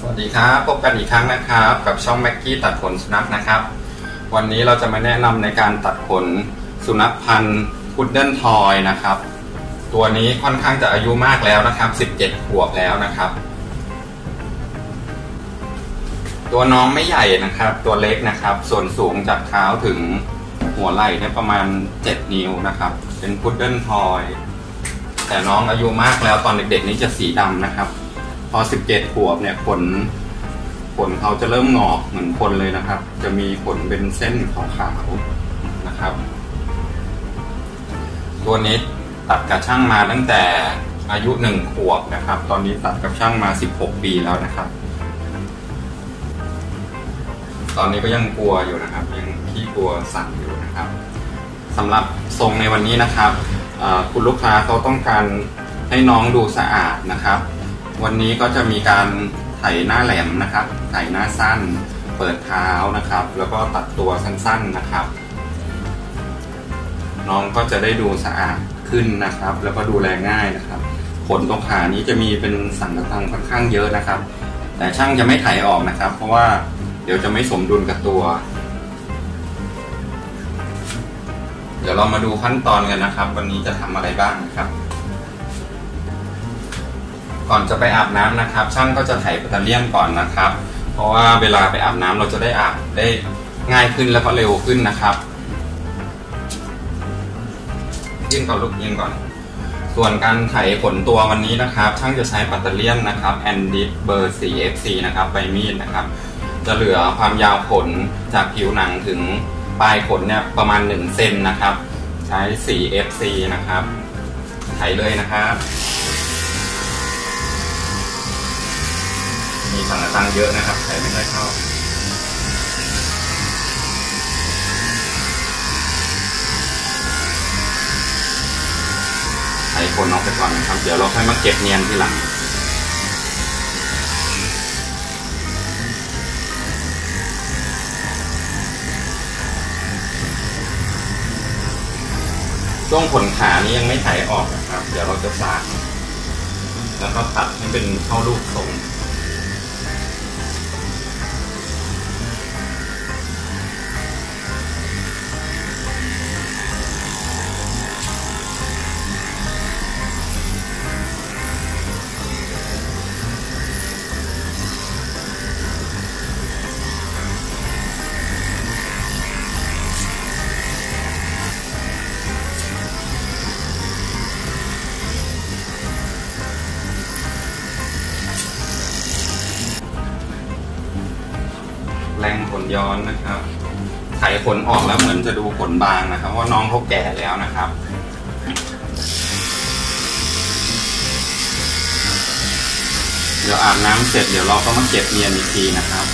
วัสดีครับพบกันอีกครั้งนะครับกับช่องแม็กกี้ตัดขนสุนัขนะครับวันนี้เราจะมาแนะนำในการตัดขนสุนัขพันธุ์พุดเดิ้ลทอยนะครับตัวนี้ค่อนข้างจะอายุมากแล้วนะครับ17 ขวบแล้วนะครับตัวน้องไม่ใหญ่นะครับตัวเล็กนะครับส่วนสูงจากเท้าถึงหัวไหล่เนี่ยประมาณ7 นิ้วนะครับเป็นพุดเดิ้ลทอยแต่น้องอายุมากแล้วตอนเด็กๆนี้จะสีดำนะครับพอ17 ขวบเนี่ยขนเขาจะเริ่มงอกเหมือนคนเลยนะครับจะมีขนเป็นเส้นขาวๆนะครับตัวนี้ตัดกับช่างมาตั้งแต่อายุ1 ขวบนะครับตอนนี้ตัดกับช่างมา16 ปีแล้วนะครับตอนนี้ก็ยังกลัวอยู่นะครับยังขี้กลัวสั่นอยู่นะครับสำหรับทรงในวันนี้นะครับคุณลูกค้าเขาต้องการให้น้องดูสะอาดนะครับวันนี้ก็จะมีการไถหน้าแหลมนะครับไถหน้าสั้นเปิดเท้านะครับแล้วก็ตัดตัวสั้นๆนะครับน้องก็จะได้ดูสะอาดขึ้นนะครับแล้วก็ดูแลง่ายนะครับขนตรงขานี้จะมีเป็นสันกระตังค่อนข้างเยอะนะครับแต่ช่างจะไม่ไถออกนะครับเพราะว่าเดี๋ยวจะไม่สมดุลกับตัวเดี๋ยวเรามาดูขั้นตอนกันนะครับวันนี้จะทำอะไรบ้างนะครับก่อนจะไปอาบน้ำนะครับช่างก็จะไถปัตเตอร์เลียนก่อนนะครับเพราะว่าเวลาไปอาบน้ำเราจะได้อาบได้ง่ายขึ้นแล้วก็เร็วขึ้นนะครับยื่นก่อนลูกยื่นก่อนส่วนการไถขนตัววันนี้นะครับช่างจะใช้ปัตเตอร์เลียนนะครับแอนดิสเบอร์ 4FC นะครับใบมีดนะครับจะเหลือความยาวขนจากผิวหนังถึงปลายขนเนี่ยประมาณ1 เซนนะครับใช้ 4FC นะครับไถเลยนะครับมีสังกะตังเยอะนะครับไถไม่ได้เข้าไถขนออกไปก่อนนะครับเดี๋ยวเราค่อยมาเก็บเนียนทีหลังช่วงขนขานี้ยังไม่ไถออกนะครับเดี๋ยวเราจะสานแล้วก็ตัดให้เป็นเข้ารูปทรงแรงขนย้อนนะครับไถขนออกแล้วเหมือนจะดูขนบางนะครับเพราะน้องเขาแก่แล้วนะครับเดี๋ยวอาบน้ำเสร็จเดี๋ยวเราก็มาเก็บเนียนอีกทีนะครับ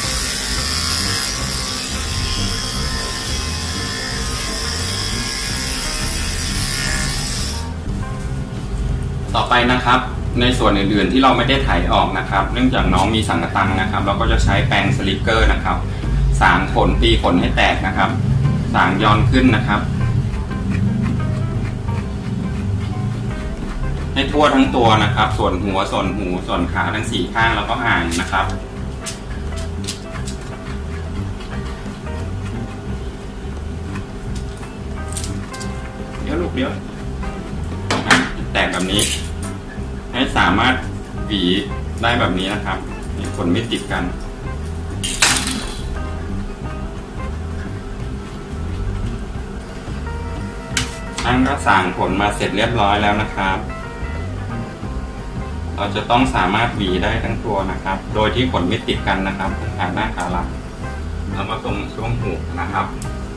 ต่อไปนะครับในส่วนอื่นๆที่เราไม่ได้ไถออกนะครับเนื่องจากน้องมีสังกะตังนะครับเราก็จะใช้แปรงสลิกเกอร์นะครับสางขนตีขนให้แตกนะครับสางย้อนขึ้นนะครับให้ทั่วทั้งตัวนะครับส่วนหัวส่วนหูส่วนขาทั้ง4 ข้างแล้วก็ห่างนะครับเดี๋ยวลูกเดี๋ยวแตกแบบนี้ให้สามารถหวีได้แบบนี้นะครับขนไม่ติดกันช่างก็สางขนมาเสร็จเรียบร้อยแล้วนะครับเราจะต้องสามารถหวีได้ทั้งตัวนะครับโดยที่ขนไม่ติดกันนะครับขาหน้าขาหลังแล้วก็ตรงช่วงหูนะครับ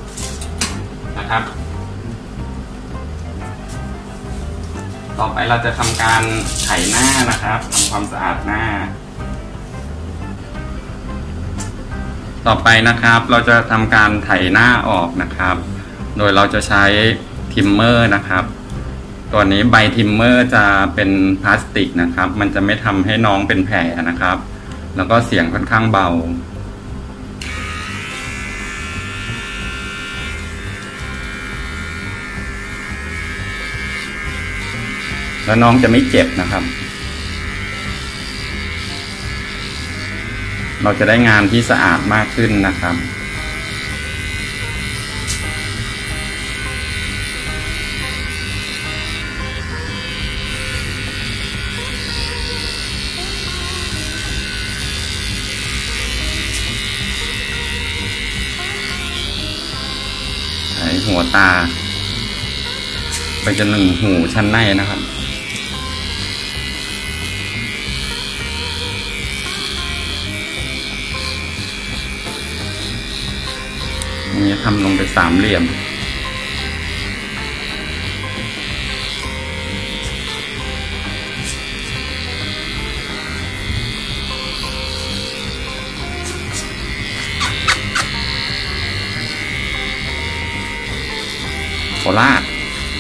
ต่อไปเราจะทำการไถหน้านะครับทำความสะอาดหน้าต่อไปนะครับเราจะทำการไถหน้าออกนะครับโดยเราจะใช้ทิมเมอร์นะครับตัวนี้ใบทิมเมอร์จะเป็นพลาสติกนะครับมันจะไม่ทำให้น้องเป็นแผลนะครับแล้วก็เสียงค่อนข้างเบาแล้วน้องจะไม่เจ็บนะครับเราจะได้งานที่สะอาดมากขึ้นนะครับใส่หัวตาไปจนถึงหูชั้นในนะครับนี้ทำลงไป3 เหลี่ยมโคราช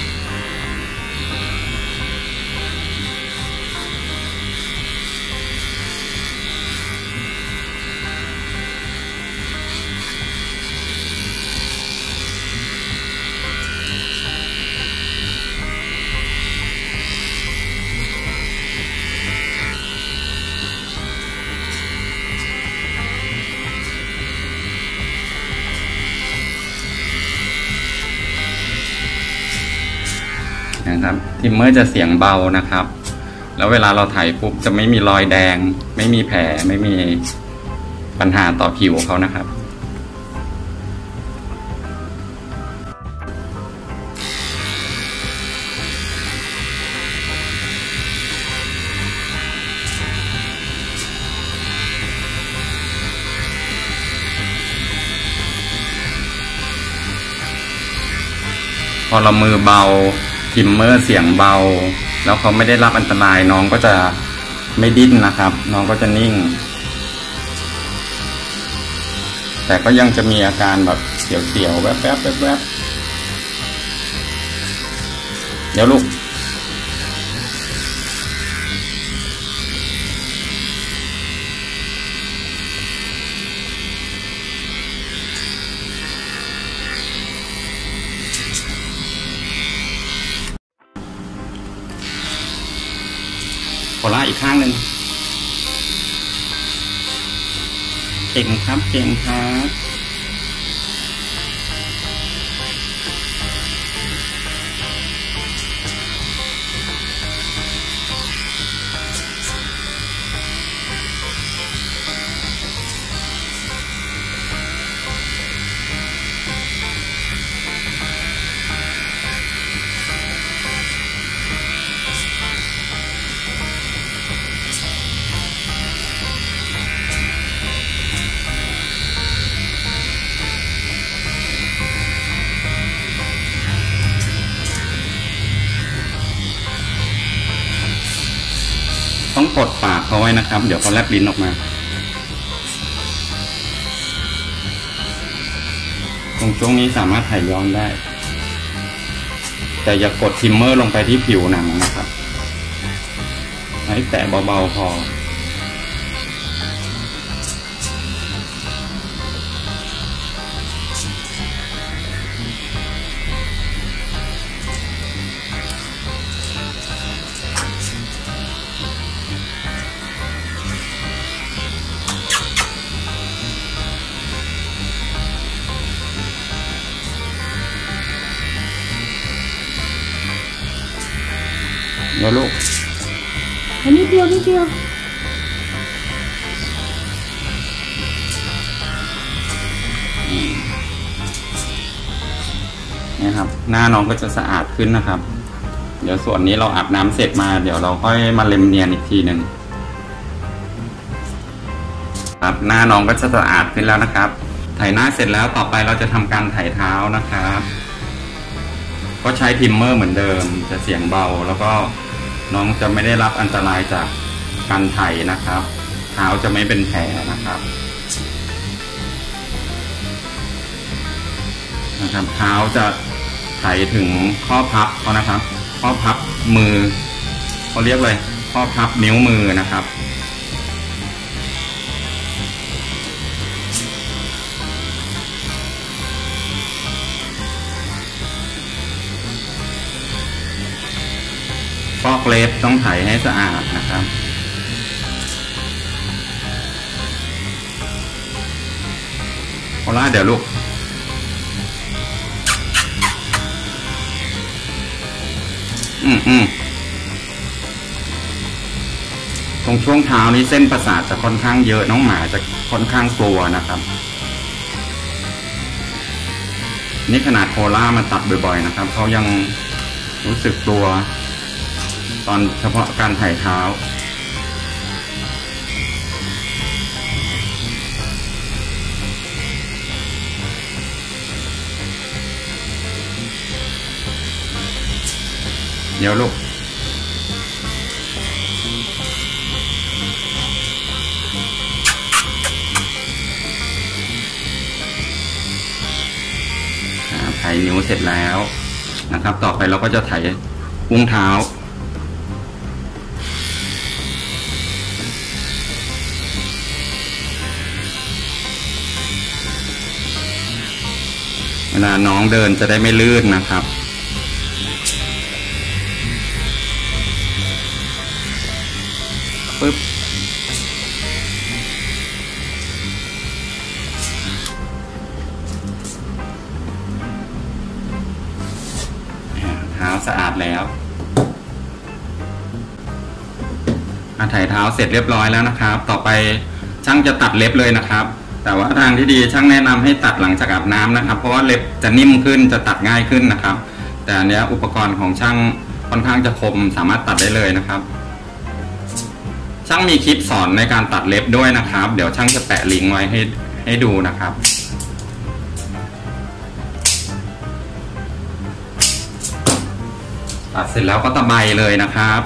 นะครับทิมเมอร์จะเสียงเบานะครับแล้วเวลาเราถ่ายปุ๊บจะไม่มีรอยแดงไม่มีแผลไม่มีปัญหาต่อผิวเขานะครับพอเรามือเบาทิมเมอร์เสียงเบาแล้วเขาไม่ได้รับอันตรายน้องก็จะไม่ดิ้นนะครับน้องก็จะนิ่งแต่ก็ยังจะมีอาการแบบเสียวๆแวบๆเดี๋ยวลูกขอลาอีกข้างหนึ่งเก่งครับเก่งครับต้องกดปากเขาไว้นะครับเดี๋ยวเขาแลบลิ้นออกมาตรงช่วงนี้สามารถถ่ายย้อนได้แต่อย่ากดทิมเมอร์ลงไปที่ผิวหนังนะครับให้แตะเบาๆพอเดี๋ยวลูกอันนี้เดียวนี่ครับหน้าน้องก็จะสะอาดขึ้นนะครับเดี๋ยวส่วนนี้เราอาบน้ำเสร็จมาเดี๋ยวเราค่อยมาเล็มเนียนอีกทีหนึ่งครับหน้าน้องก็จะสะอาดขึ้นแล้วนะครับถ่ายหน้าเสร็จแล้วต่อไปเราจะทำการถ่ายเท้านะครับก็ใช้ทิมเมอร์เหมือนเดิมจะเสียงเบาแล้วก็น้องจะไม่ได้รับอันตรายจากการไถนะครับเท้าจะไม่เป็นแผลนะครับเท้าจะไถถึงข้อพับเขานะครับข้อพับมือเขาเรียกเลยข้อพับนิ้วมือนะครับฟอกเล็บต้องไถให้สะอาดนะครับล่าเดี๋ยวลูกตรงช่วงเท้านี้เส้นประสาทจะค่อนข้างเยอะน้องหมาจะค่อนข้างกลัวนะครับนี่ขนาดโคล่ามาตัดบ่อยๆนะครับเขายังรู้สึกกลัวตอนเฉพาะการไถ่เท้าเดี๋ยวลูกไถนิ้วเสร็จแล้วนะครับต่อไปเราก็จะไถอุ้งเท้าเวลาน้องเดินจะได้ไม่ลื่นนะครับปึ๊บเท้าสะอาดแล้วไถเท้าเสร็จเรียบร้อยแล้วนะครับต่อไปช่างจะตัดเล็บเลยนะครับแต่ว่าทางที่ดีช่างแนะนำให้ตัดหลังจากอาบน้ำนะครับเพราะว่าเล็บจะนิ่มขึ้นจะตัดง่ายขึ้นนะครับแต่อันนี้อุปกรณ์ของช่างค่อนข้างจะคมสามารถตัดได้เลยนะครับช่างมีคลิปสอนในการตัดเล็บด้วยนะครับเดี๋ยวช่างจะแปะลิงก์ไว้ให้ดูนะครับตัดเสร็จแล้วก็ตะไบเลยนะครับ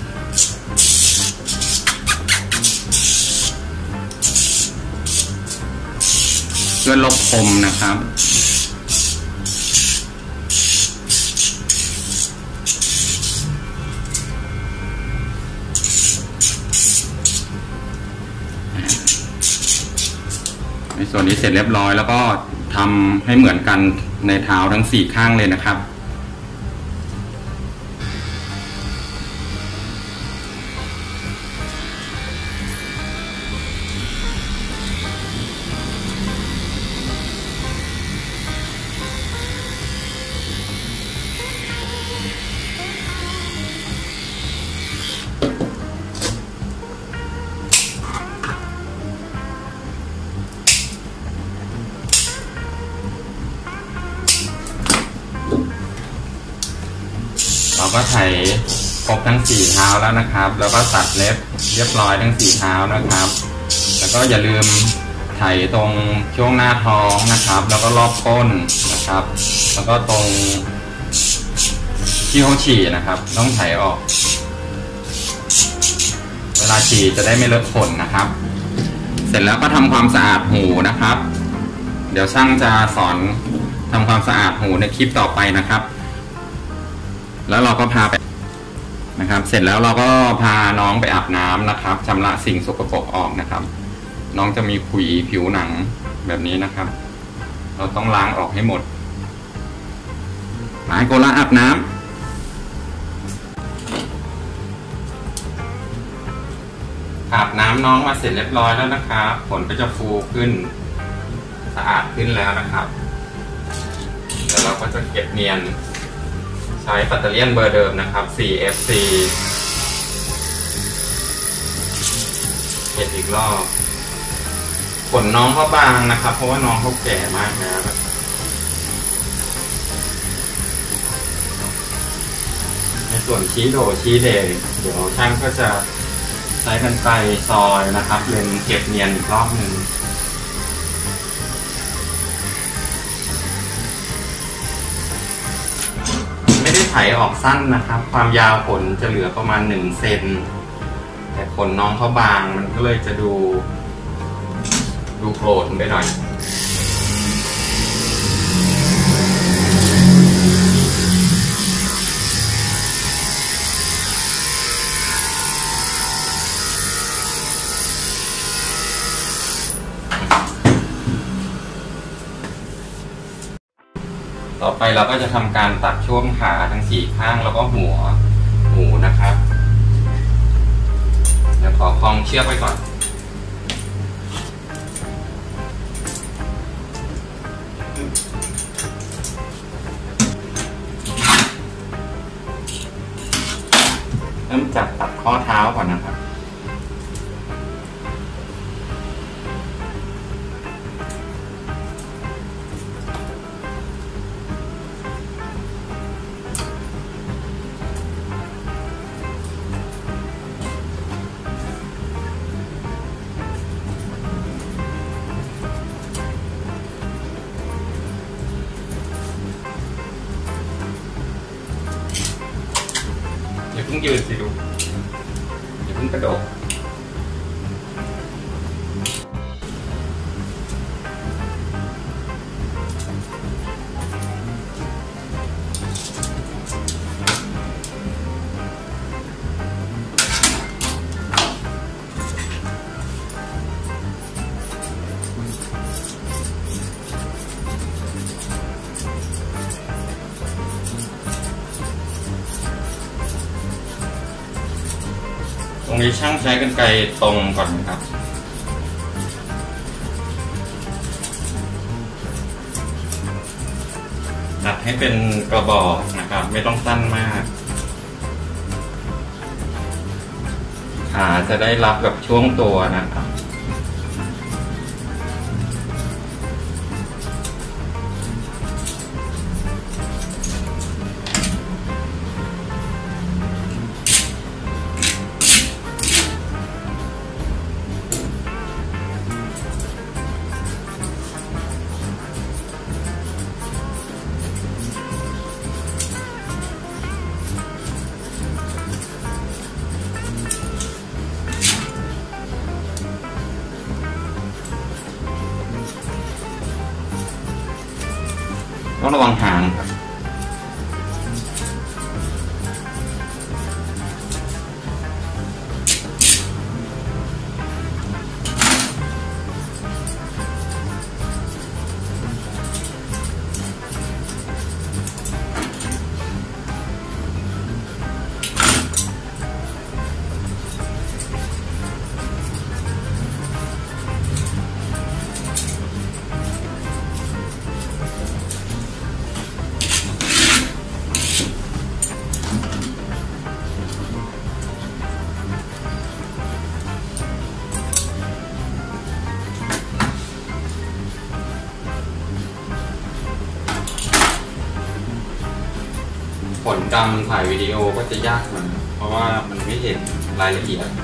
เพื่อลบคมนะครับในส่วนนี้เสร็จเรียบร้อยแล้วก็ทำให้เหมือนกันในเท้าทั้ง4ข้างเลยนะครับเราก็ไถครบทั้ง4เท้าแล้วนะครับแล้วก็ตัดเล็บเรียบร้อยทั้ง4เท้านะครับแล้วก็อย่าลืมไถตรงช่วงหน้าท้องนะครับแล้วก็รอบก้นนะครับแล้วก็ตรงที่เขาฉี่นะครับต้องไถออกเวลาฉี่จะได้ไม่เลอะขนนะครับเสร็จแล้วก็ทำความสะอาดหูนะครับเดี๋ยวช่างจะสอนทำความสะอาดหูในคลิปต่อไปนะครับแล้วเราก็พาไปนะครับเสร็จแล้วเราก็พาน้องไปอาบน้ำนะครับชำระสิ่งสกปรกออกนะครับน้องจะมีขุยผิวหนังแบบนี้นะครับเราต้องล้างออกให้หมดให้โกล่าอาบน้ำน้องมาเสร็จเรียบร้อยแล้วนะครับขนก็จะฟูขึ้นสะอาดขึ้นแล้วนะครับเดี๋ยวเราก็จะเก็บเนียนใช้ปัตเตอร์เลียนเบอร์เดิมนะครับ 4FC เก็บอีกรอบขนน้องเขาบางนะครับเพราะว่าน้องเขาแก่มากแล้วในส่วนชี้โดชี้เดย์เดี๋ยวช่างก็จะใช้กรรไกรซอยนะครับเล็มเก็บเนียนอีกรอบหนึ่งไม่ได้ไถออกสั้นนะครับความยาวขนจะเหลือประมาณ1 เซนแต่ขนน้องเขาบางมันก็เลยจะดูโกรธไปหน่อยต่อไปเราก็จะทำการตัดช่วงขาทั้ง4ข้างแล้วก็หัวหูนะครับเดี๋ยวขอคล้องเชือกไว้ก่อนริ่มจากตัดข้อเท้าก่อนนะครับอย่าเพิ่งยืนสิลูกอย่าเพิ่งกระโดดตรงนี้ช่างใช้กรรไกรตรงก่อนนะครับตัดให้เป็นกระบอกนะครับไม่ต้องสั้นมากขาจะได้รับกับช่วงตัวนะครับต้องระวังหางครับผลการถ่ายวิดีโอก็จะยากหน่อยเพราะว่ามันไม่เห็นรายละเอียด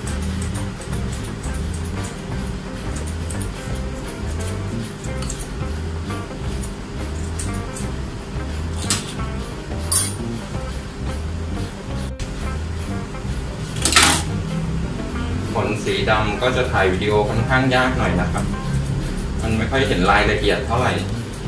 ผลสีดำก็จะถ่ายวิดีโอค่อนข้างยากหน่อยนะครับมันไม่ค่อยเห็นรายละเอียดเท่าไหร่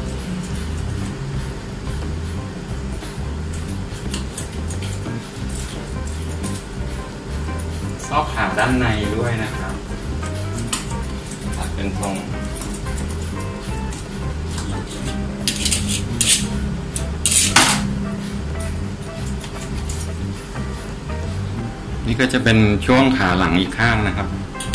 ซอกขาด้านในด้วยนะครับตัดเป็นทรงนี่ก็จะเป็นช่วงขาหลังอีกข้างนะครับ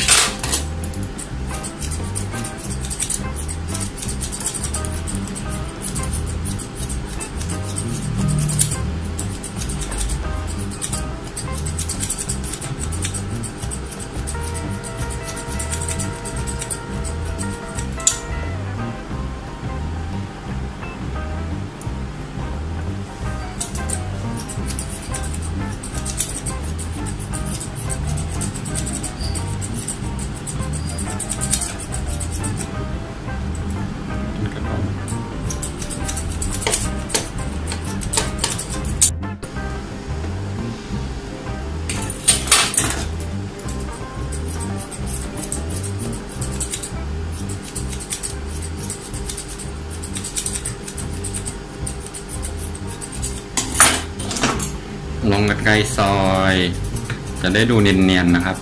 ลงกรรไกรซอยจะได้ดูเนียนๆนะครับ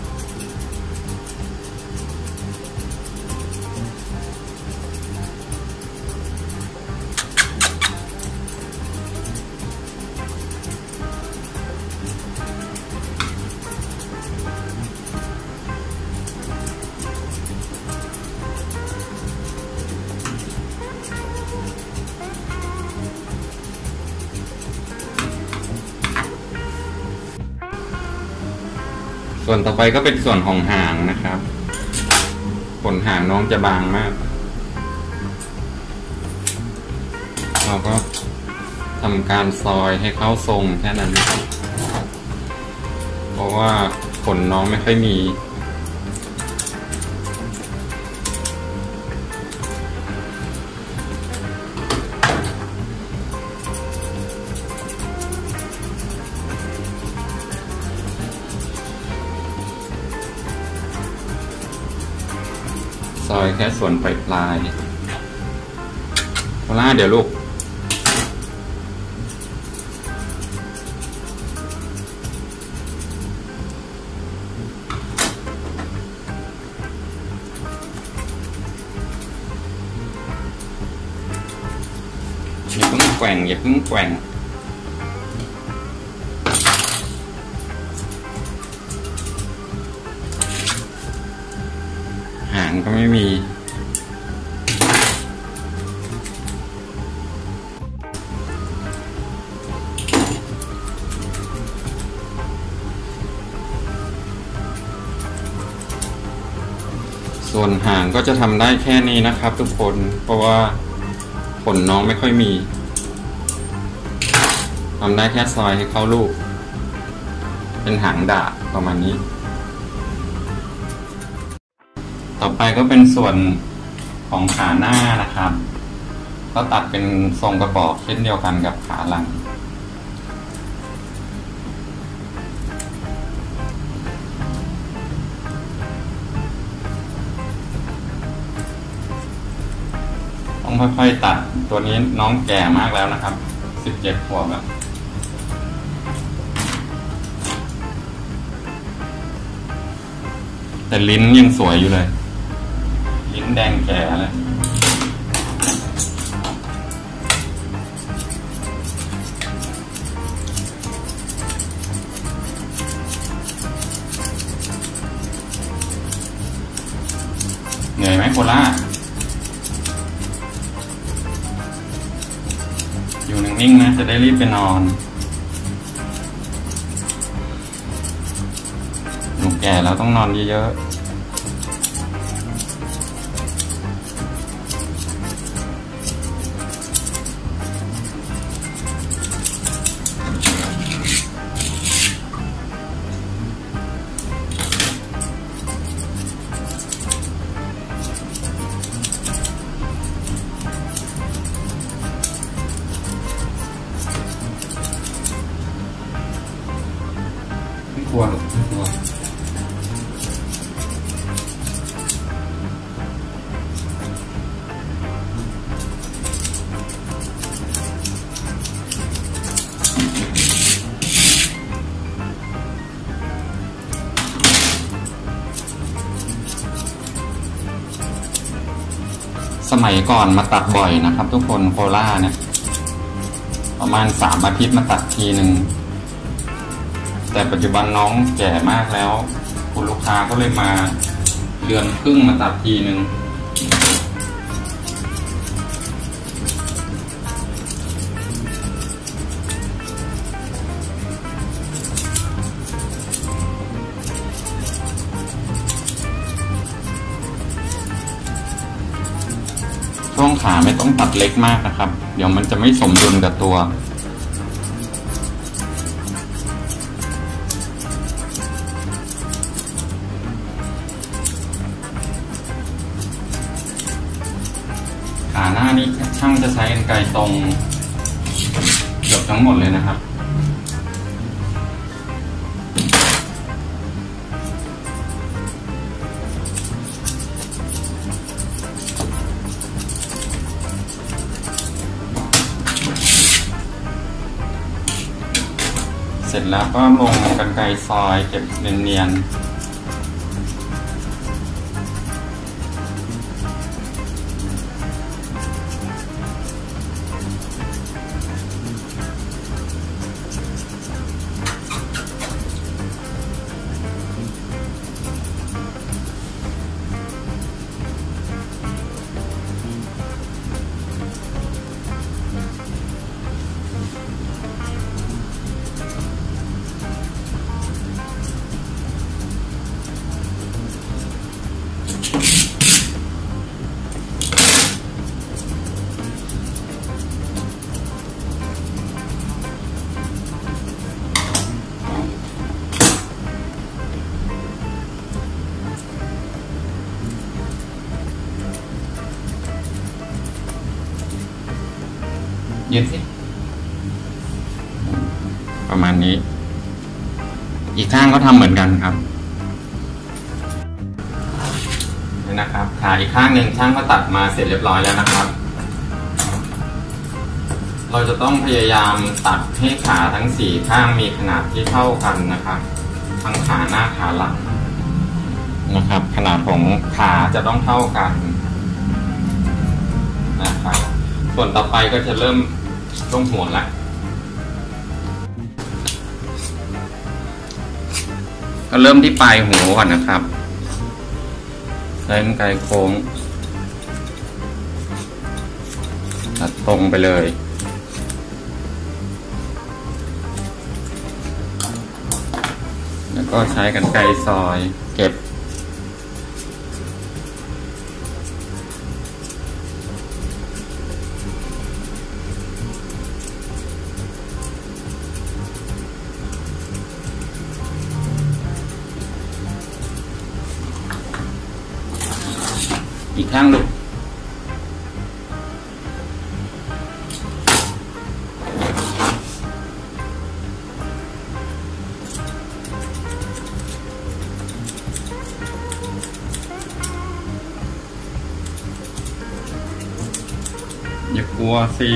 พส่วนต่อไปก็เป็นส่วนของหางนะครับขนหางน้องจะบางมากเราก็ทำการซอยให้เข้าทรงแค่นั้นเพราะว่าขนน้องไม่ค่อยมีซอยแค่ส่วนปลายโคล่าเดี๋ยวลูกอย่าเพิ่งแกว่งอย่าเพิ่งแกว่งหางก็ไม่มีส่วนหางก็จะทำได้แค่นี้นะครับทุกคนเพราะว่าขนน้องไม่ค่อยมีทำได้แค่ซอยให้เข้าลูกเป็นหางดาบประมาณนี้ต่อไปก็เป็นส่วนของขาหน้านะครับก็ตัดเป็นทรงกระบอกเช่นเดียวกันกับขาหลังต้องค่อยๆตัดตัวนี้น้องแก่มากแล้วนะครับ17 ขวบแล้วแต่ลิ้นยังสวยอยู่เลยลิ้นแดงแก่เลยเหนื่อยไหมโคล่าอยู่นิ่งๆนะจะได้รีบไปนอนหนูแก่แล้วต้องนอนเยอะๆไม่กลัวหรอกไม่กลัวสมัยก่อนมาตัดบ่อยนะครับทุกคนโคล่าเนี่ยประมาณ3 อาทิตย์มาตัดทีหนึ่งแต่ปัจจุบันน้องแก่มากแล้วคุณลูกค้าก็เลยมาเดือนครึ่งมาตัดทีหนึ่งช่วงขาไม่ต้องตัดเล็กมากนะครับเดี๋ยวมันจะไม่สมดุลกับตัวขาหน้านี้ช่างจะใช้กรรไกรตรงเกือบทั้งหมดเลยนะครับ เสร็จแล้วก็ลงกรรไกรซอยเก็บเนียนยืนสิประมาณนี้อีกข้างก็ทำเหมือนกันครับนี่นะครับขาอีกข้างหนึ่งช่างก็ตัดมาเสร็จเรียบร้อยแล้วนะครับเราจะต้องพยายามตัดให้ขาทั้ง4ข้างมีขนาดที่เท่ากันนะครับทั้งขาหน้าขาหลังนะครับขนาดของขาจะต้องเท่ากันนะครับส่วนต่อไปก็จะเริ่มตรงหัวละก็เริ่มที่ปลายหูก่อนนะครับใช้กรรไกรโค้งตัดตรงไปเลยแล้วก็ใช้กรรไกรซอยเก็บอีกข้างลูกอย่ากลัวสิ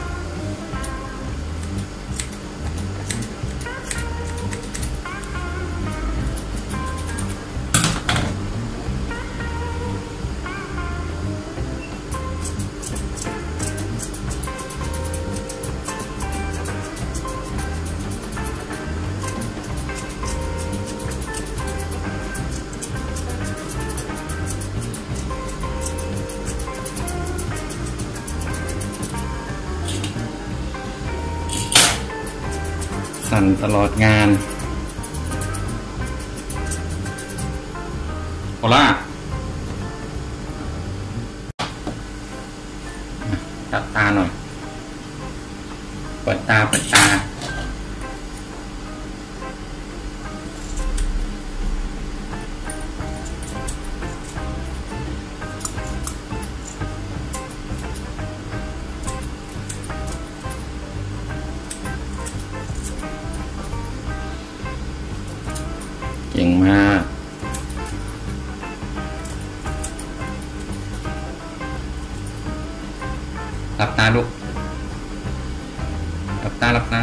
สั่นตลอดงานโคล่าตัดตาหน่อยเปิดตาเปิดตาเก่งมากหลับตาลูกหลับตาหลับตา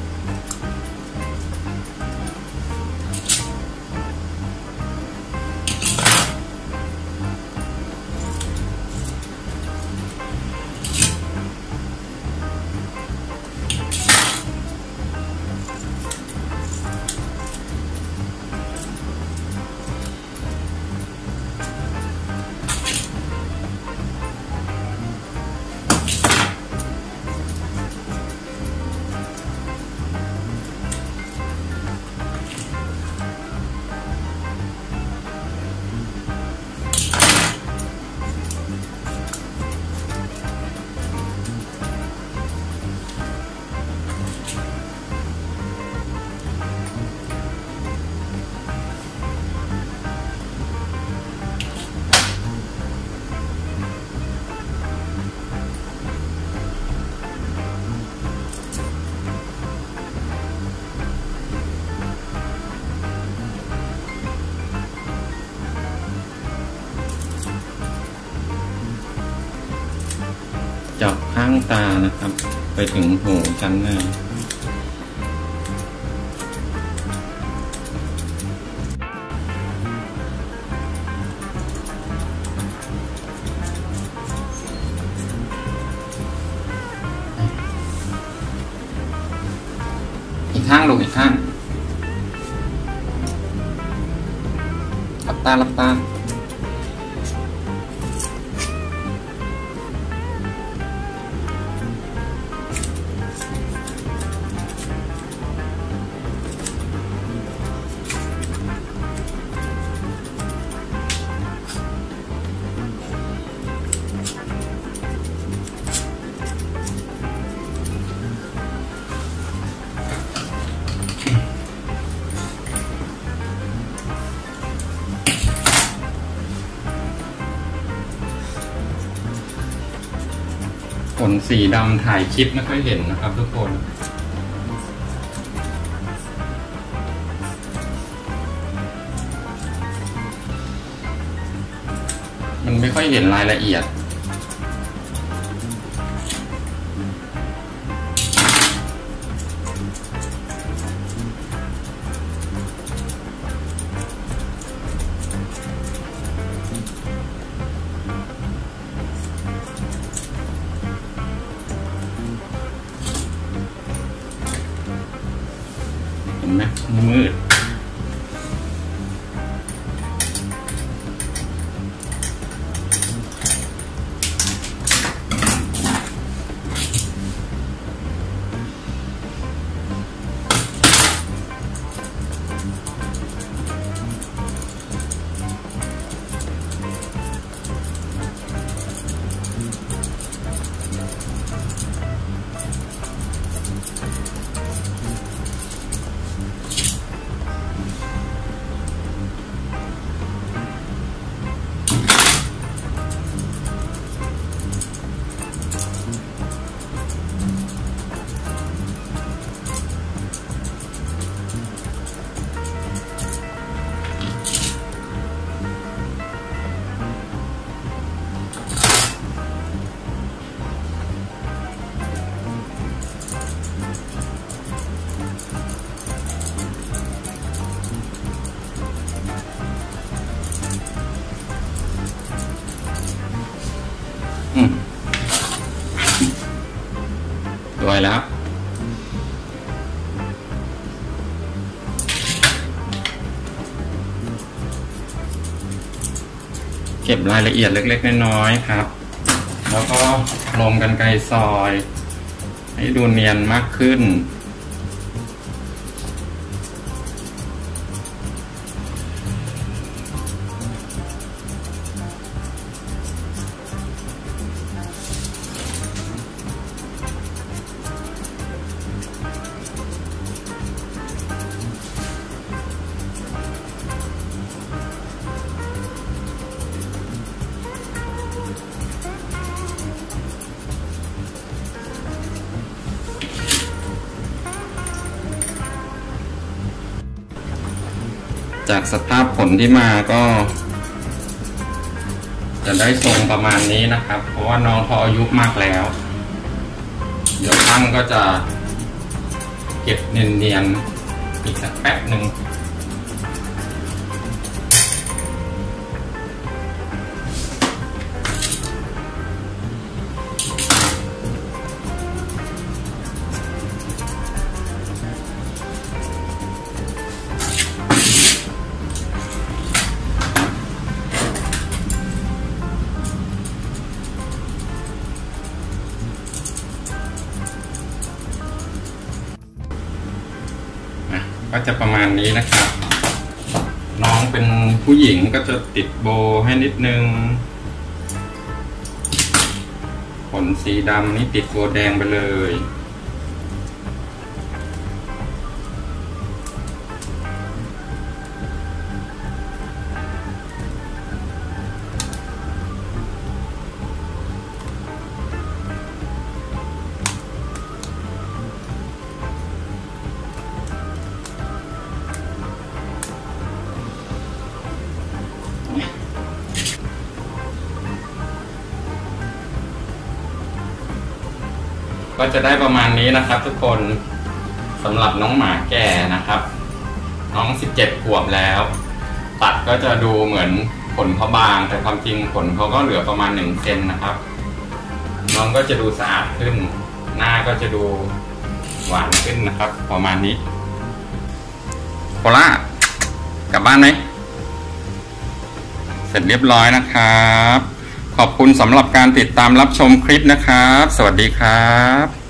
จับข้างตานะครับไปถึงหูชั้นหน้าอีกข้างลงอีกข้างหลับตาหลับตาขนสีดำถ่ายคลิปไม่ค่อยเห็นนะครับทุกคนมันไม่ค่อยเห็นรายละเอียดเห็นไหมมืดสวยแล้วเก็บรายละเอียดเล็กๆน้อยๆครับแล้วก็ลงกรรไกรซอยให้ดูเนียนมากขึ้นจากสภาพผลที่มาก็จะได้ทรงประมาณนี้นะครับเพราะว่าน้องเขาอายุมากแล้วเดี๋ยวช่างก็จะเก็บเนียนๆอีกสักแป๊บหนึ่งก็จะประมาณนี้นะครับน้องเป็นผู้หญิงก็จะติดโบให้นิดนึงขนสีดำนี่ติดโบแดงไปเลยก็จะได้ประมาณนี้นะครับทุกคนสำหรับน้องหมาแก่นะครับน้อง17 ขวบแล้วตัดก็จะดูเหมือนขนเขาบางแต่ความจริงขนเขาก็เหลือประมาณ1 เซนนะครับน้องก็จะดูสะอาดขึ้นหน้าก็จะดูหวานขึ้นนะครับประมาณนี้โคล่ากลับบ้านไหมเสร็จเรียบร้อยนะครับขอบคุณสำหรับการติดตามรับชมคลิปนะครับสวัสดีครับ